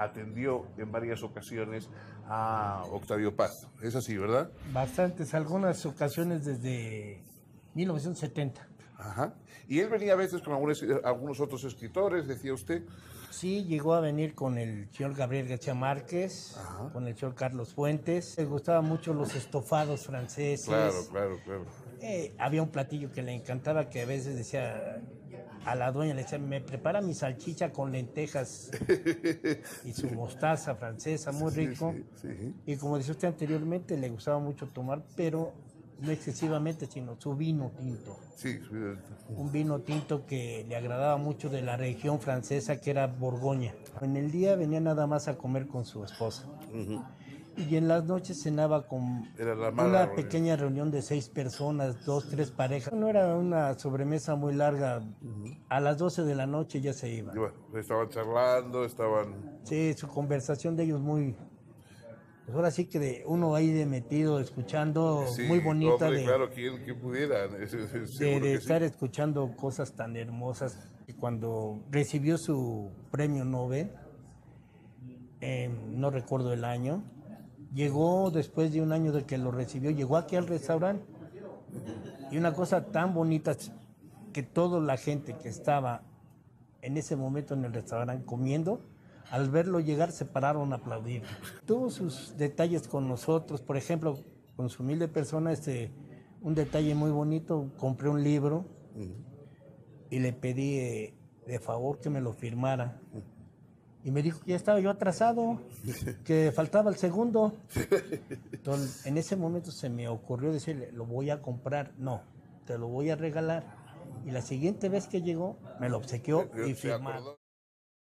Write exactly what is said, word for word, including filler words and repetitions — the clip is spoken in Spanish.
atendió en varias ocasiones a Octavio Paz. Es así, ¿verdad? Bastantes, algunas ocasiones desde mil novecientos setenta. Ajá. Y él venía a veces con algunos, algunos otros escritores, decía usted. Sí, llegó a venir con el señor Gabriel García Márquez, Ajá. con el señor Carlos Fuentes. Le gustaban mucho los estofados franceses. Claro, claro, claro. Eh, había un platillo que le encantaba, que a veces decía a la dueña, le decía, me prepara mi salchicha con lentejas y su mostaza francesa, muy rico. Sí, sí, sí. Y como decía usted anteriormente, le gustaba mucho tomar, pero no excesivamente, sino su vino tinto. Sí, un vino tinto que le agradaba mucho de la región francesa, que era Borgoña. En el día venía nada más a comer con su esposa. Uh-huh. Y en las noches cenaba con una reunión. pequeña reunión de seis personas, dos, tres parejas. No era una sobremesa muy larga. Uh-huh. A las doce de la noche ya se iban. Y bueno, estaban charlando, estaban... Sí, su conversación de ellos muy... Pues ahora sí que de uno ahí de metido, escuchando, sí, muy bonita. Hombre, de, claro, quien, quien pudiera. Es, es, es, de, de estar sí. escuchando cosas tan hermosas. Y cuando recibió su premio Nobel, eh, no recuerdo el año, llegó después de un año de que lo recibió, llegó aquí al restaurante. Y una cosa tan bonita, que toda la gente que estaba en ese momento en el restaurante comiendo, al verlo llegar se pararon a aplaudir. Tuvo sus detalles con nosotros, por ejemplo, con su humilde persona, este, un detalle muy bonito, compré un libro uh-huh. y le pedí eh, de favor que me lo firmara. Uh-huh. Y me dijo que ya estaba yo atrasado, que faltaba el segundo. Entonces, en ese momento se me ocurrió decirle, lo voy a comprar, no, te lo voy a regalar. Y la siguiente vez que llegó, me lo obsequió y firmó.